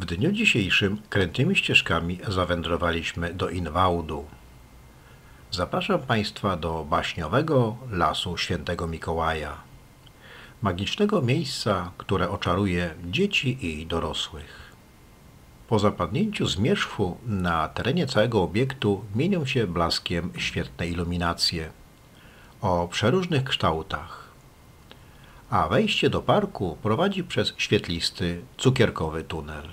W dniu dzisiejszym krętymi ścieżkami zawędrowaliśmy do Inwałdu. Zapraszam Państwa do baśniowego Lasu Świętego Mikołaja, magicznego miejsca, które oczaruje dzieci i dorosłych. Po zapadnięciu zmierzchu na terenie całego obiektu mienią się blaskiem świetne iluminacje o przeróżnych kształtach, a wejście do parku prowadzi przez świetlisty, cukierkowy tunel.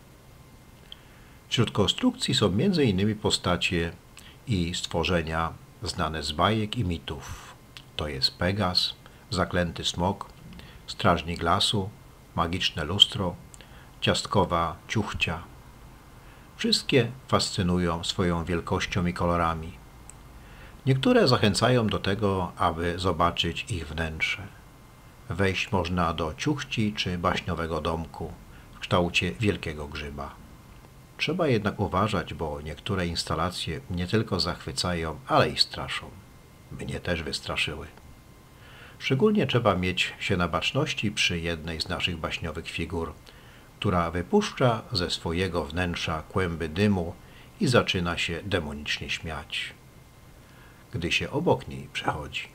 Wśród konstrukcji są m.in. postacie i stworzenia znane z bajek i mitów. To jest Pegas, zaklęty smok, strażnik lasu, magiczne lustro, ciastkowa ciuchcia. Wszystkie fascynują swoją wielkością i kolorami. Niektóre zachęcają do tego, aby zobaczyć ich wnętrze. Wejść można do ciuchci czy baśniowego domku w kształcie wielkiego grzyba. Trzeba jednak uważać, bo niektóre instalacje nie tylko zachwycają, ale i straszą. Mnie też wystraszyły. Szczególnie trzeba mieć się na baczności przy jednej z naszych baśniowych figur, która wypuszcza ze swojego wnętrza kłęby dymu i zaczyna się demonicznie śmiać, gdy się obok niej przechodzi.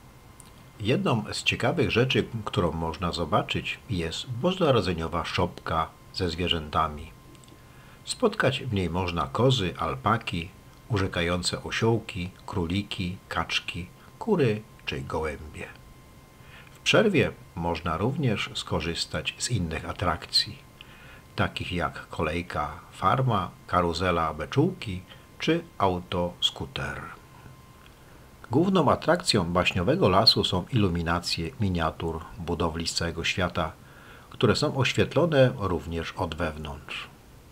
Jedną z ciekawych rzeczy, którą można zobaczyć, jest bożonarodzeniowa szopka ze zwierzętami. Spotkać w niej można kozy, alpaki, urzekające osiołki, króliki, kaczki, kury czy gołębie. W przerwie można również skorzystać z innych atrakcji, takich jak kolejka farma, karuzela beczułki czy autoskuter. Główną atrakcją baśniowego lasu są iluminacje miniatur budowli z całego świata, które są oświetlone również od wewnątrz.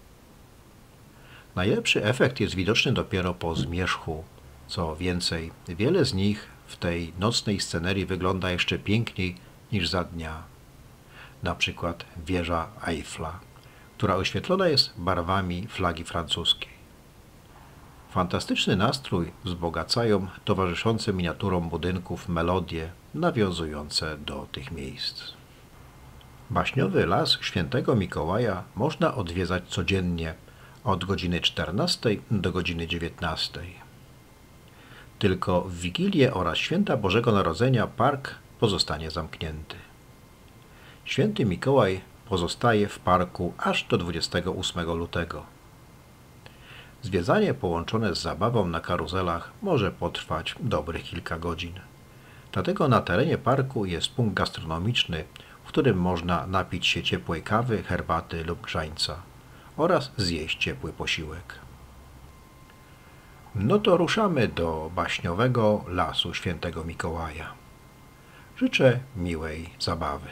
Najlepszy efekt jest widoczny dopiero po zmierzchu. Co więcej, wiele z nich w tej nocnej scenerii wygląda jeszcze piękniej niż za dnia. Na przykład wieża Eiffla, która oświetlona jest barwami flagi francuskiej. Fantastyczny nastrój wzbogacają towarzyszące miniaturom budynków melodie nawiązujące do tych miejsc. Baśniowy Las Świętego Mikołaja można odwiedzać codziennie od godziny 14 do godziny 19. Tylko w Wigilię oraz Święta Bożego Narodzenia park pozostanie zamknięty. Święty Mikołaj pozostaje w parku aż do 28 lutego. Zwiedzanie połączone z zabawą na karuzelach może potrwać dobrych kilka godzin. Dlatego na terenie parku jest punkt gastronomiczny, w którym można napić się ciepłej kawy, herbaty lub grzańca oraz zjeść ciepły posiłek. No to ruszamy do baśniowego Lasu Świętego Mikołaja. Życzę miłej zabawy.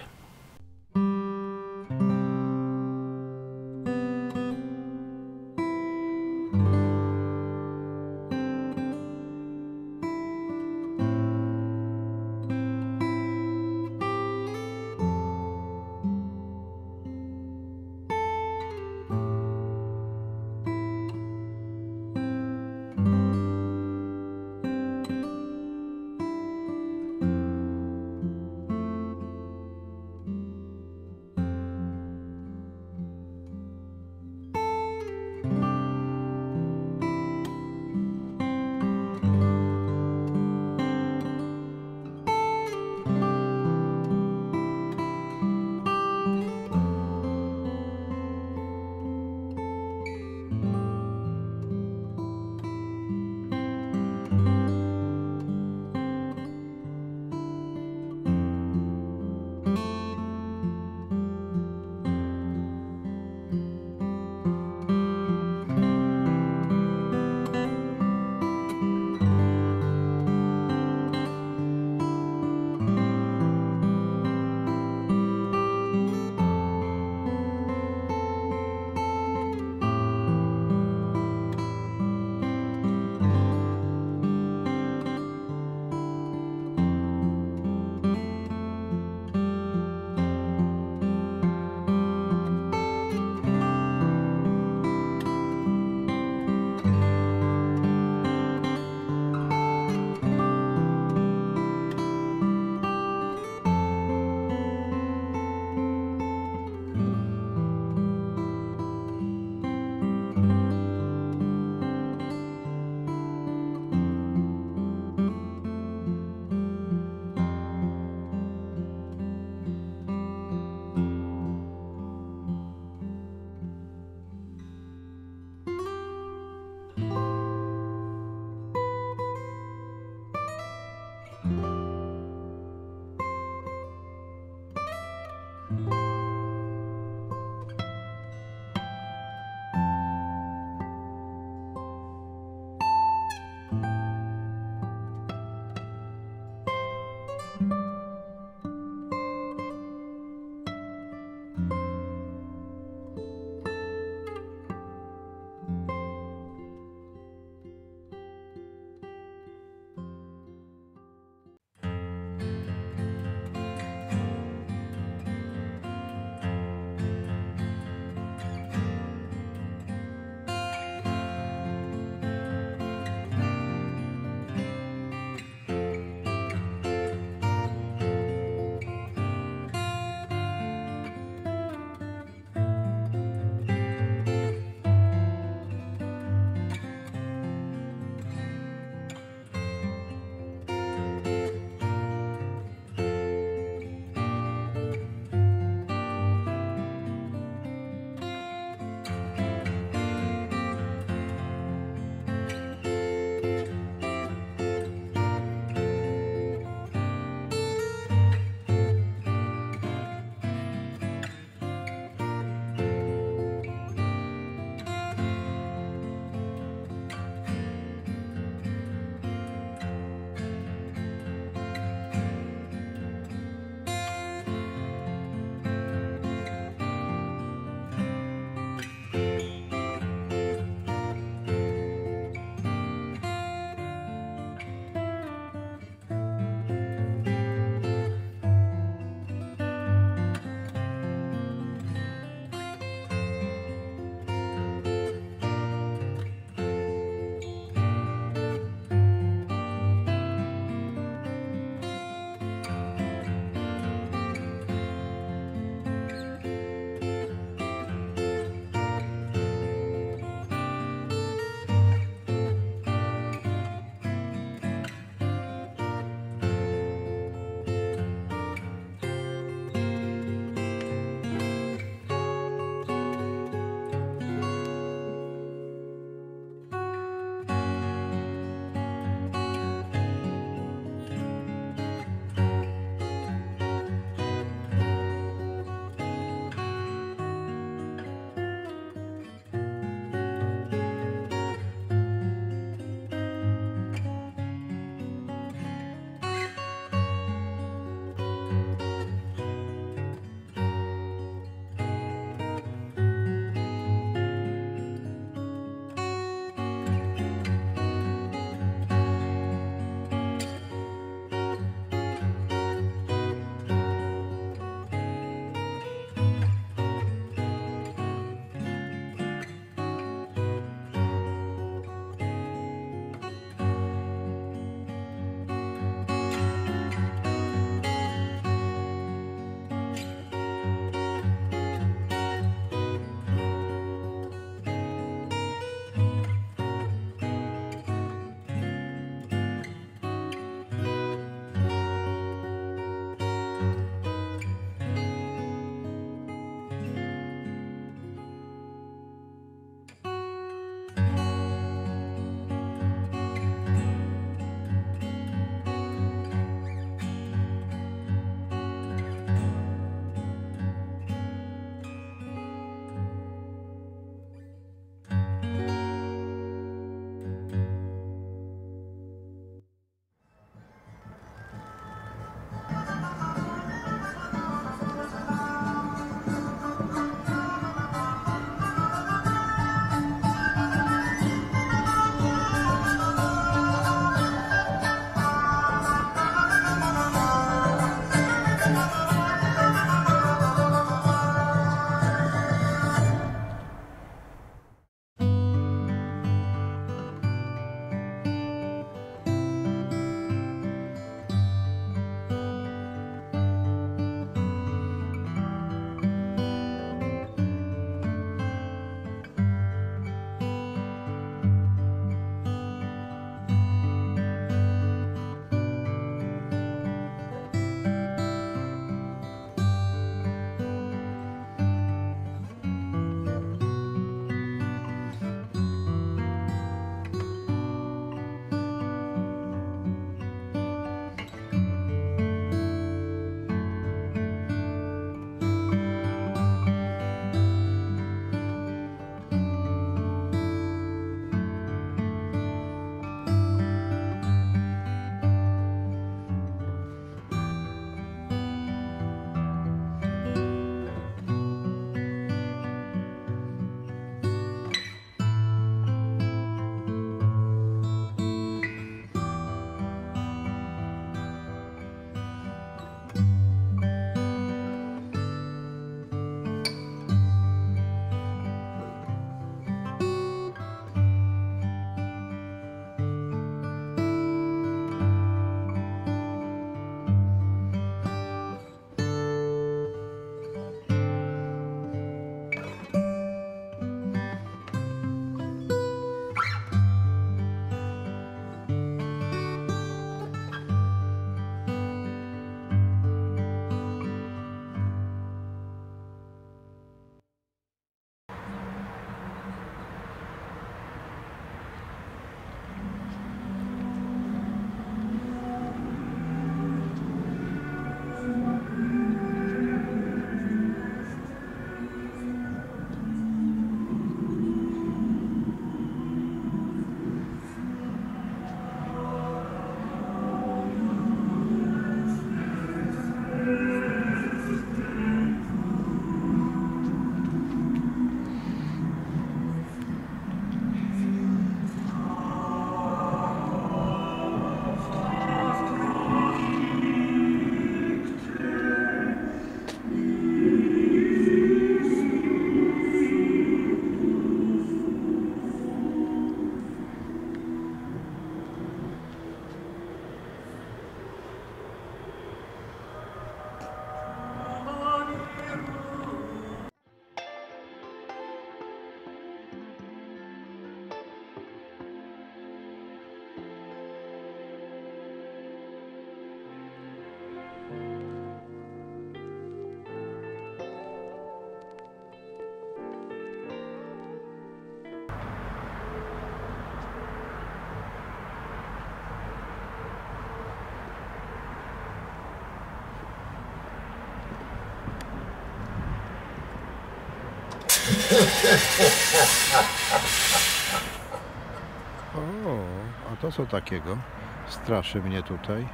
O, a to co takiego? Straszy mnie tutaj.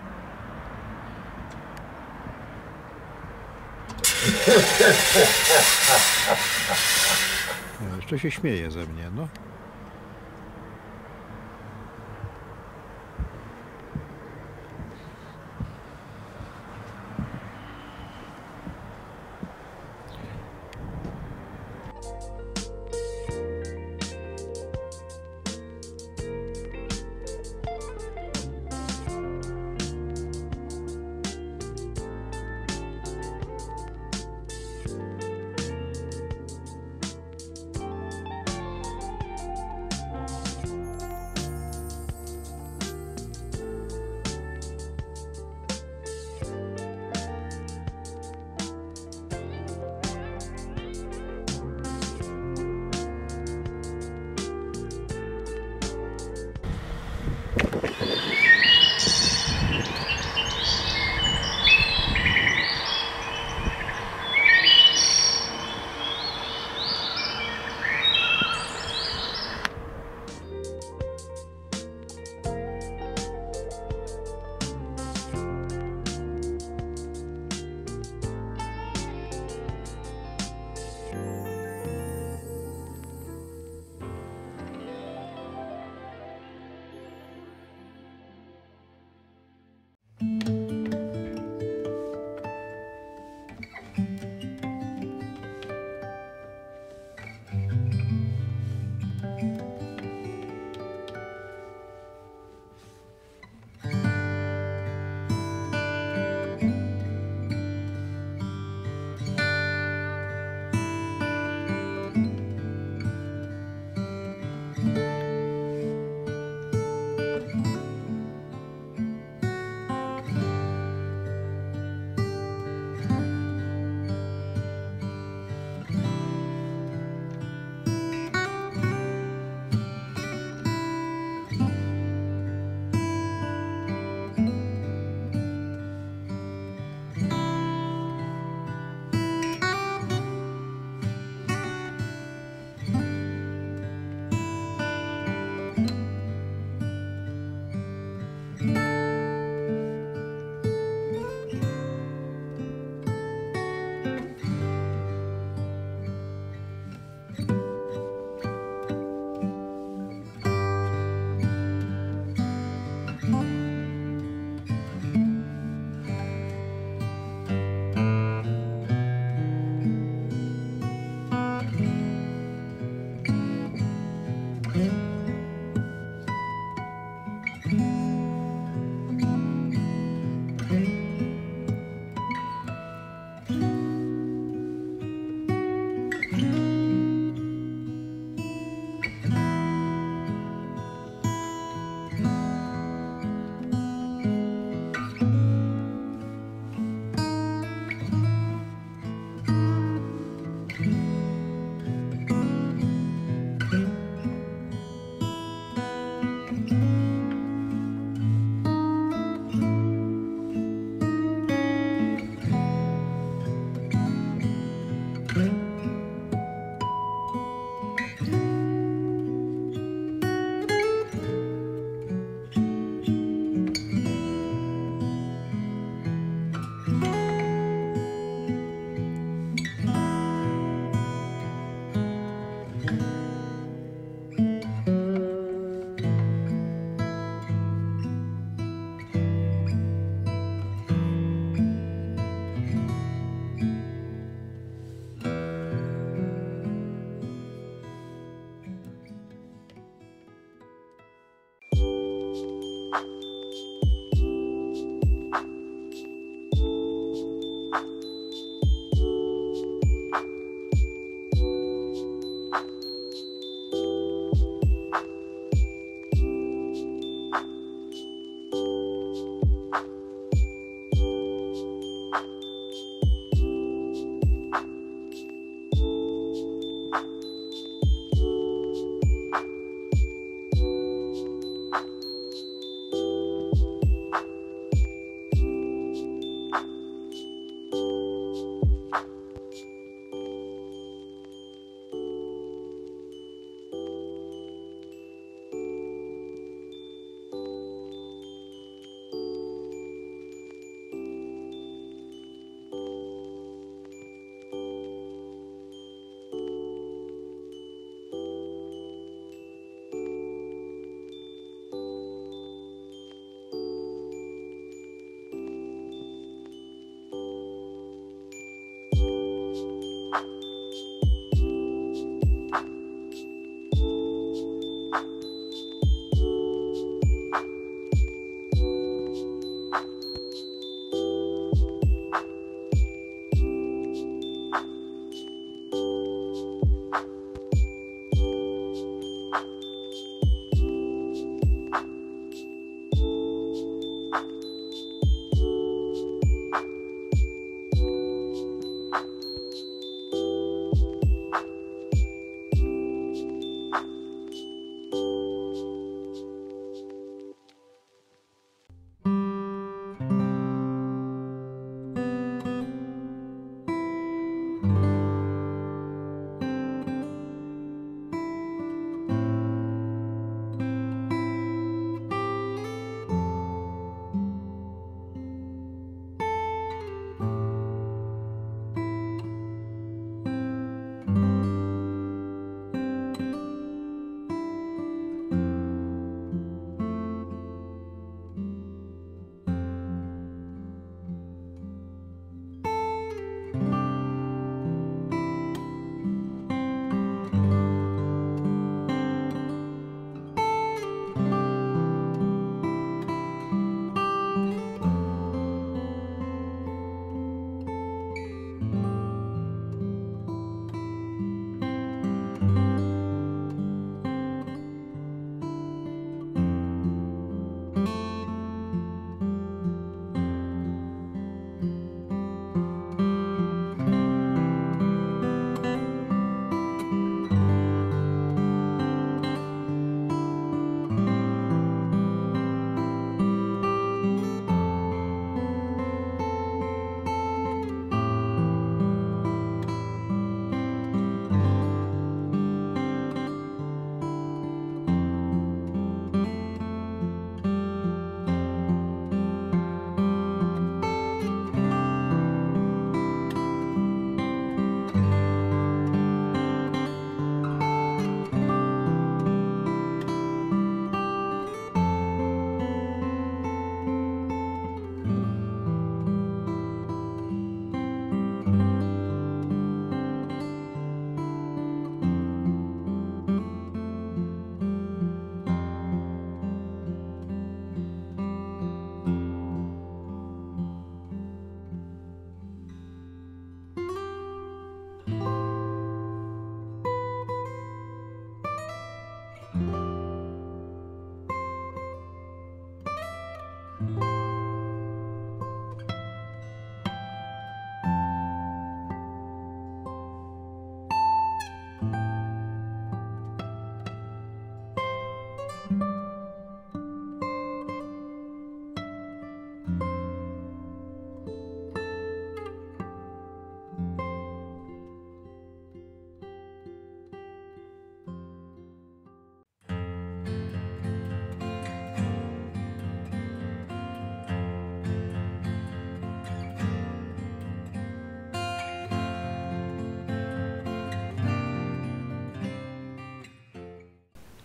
Jeszcze się śmieje ze mnie, no.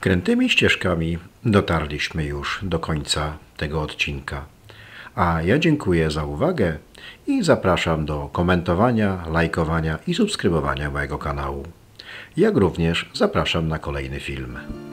Krętymi ścieżkami dotarliśmy już do końca tego odcinka. A ja dziękuję za uwagę i zapraszam do komentowania, lajkowania i subskrybowania mojego kanału. Jak również zapraszam na kolejny film.